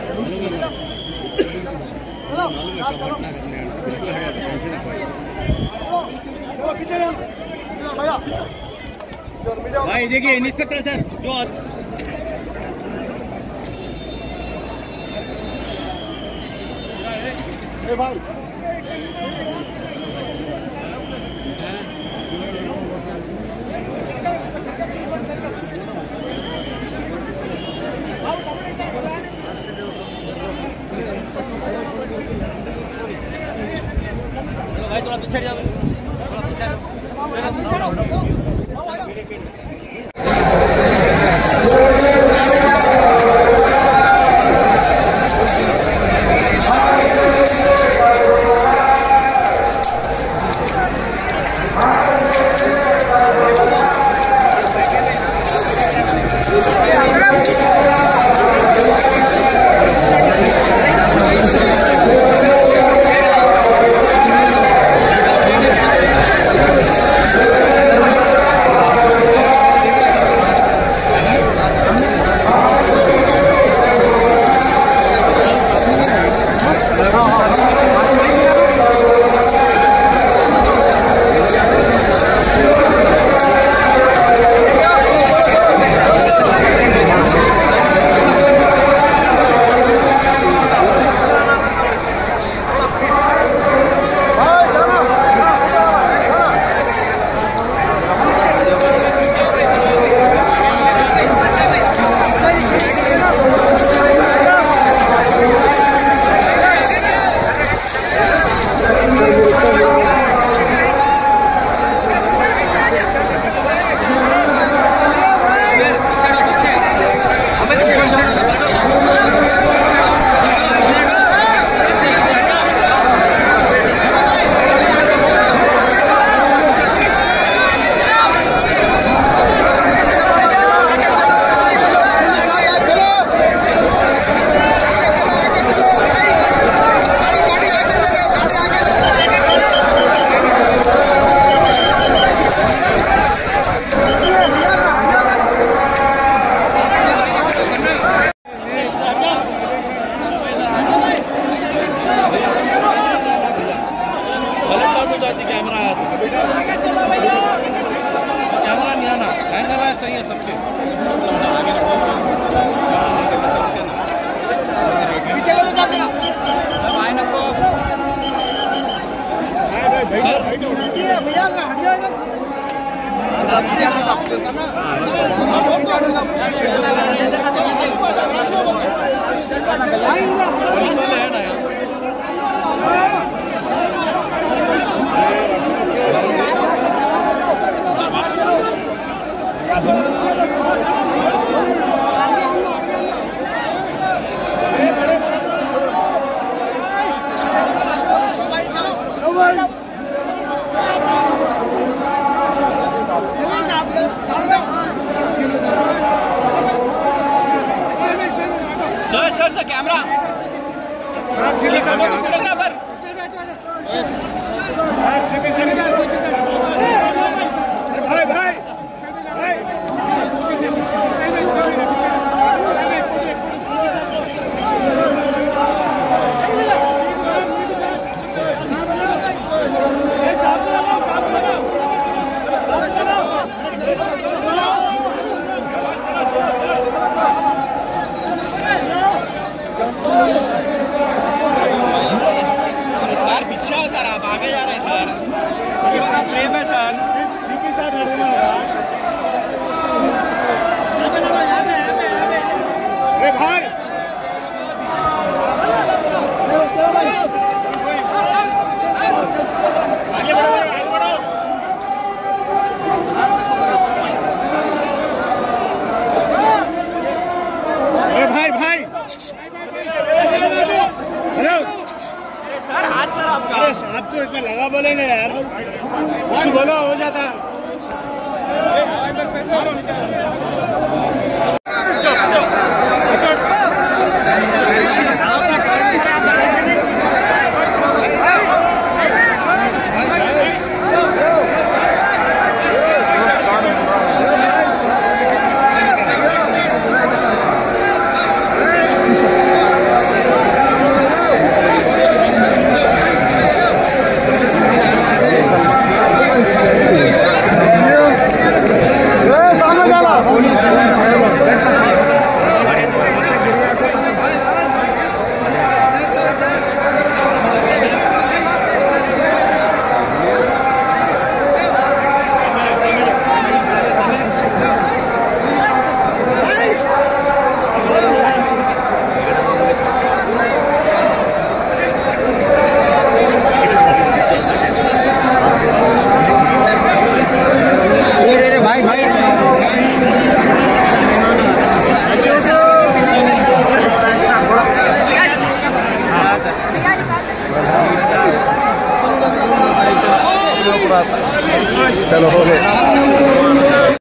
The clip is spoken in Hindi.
भाई देखिए इंस्पेक्टर सर जो भाई भाई थोड़ा पीछे जाओ कैमरा नहीं आना एंगल है सही है सबके सर कैमरा फोटोग्राफर भाई भाई सर पीछे हो सर आप आगे जा रहे हैं सर किसका फ्रेम है सर सीपी सर अरे भाई आगे बढ़ो अरे भाई भाई हेलो सर हाथ सर आपका अरे साहब को एक बार लगा बोलेंगे यार उसको बोलो हो जाता रहा था। चलो हो गए।